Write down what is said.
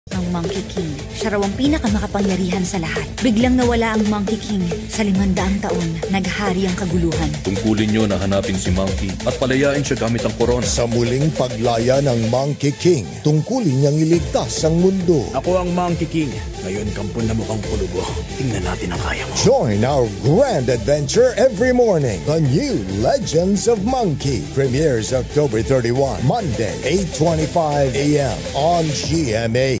Ang Monkey King. Siya raw ang pinakamakapangyarihan sa lahat. Biglang nawala ang Monkey King. Sa 500 taon, naghari ang kaguluhan. Tungkulin nyo na hanapin si Monkey at palayain siya gamit ang korona. Sa muling paglaya ng Monkey King, tungkulin niyang iligtas ang mundo. Ako ang Monkey King. Ngayon, kampon na mukhang pulubo. Tingnan natin ang kaya mo. Join our grand adventure every morning. The new Legends of Monkey premieres October 31, Monday, 8:25 a.m. on GMA.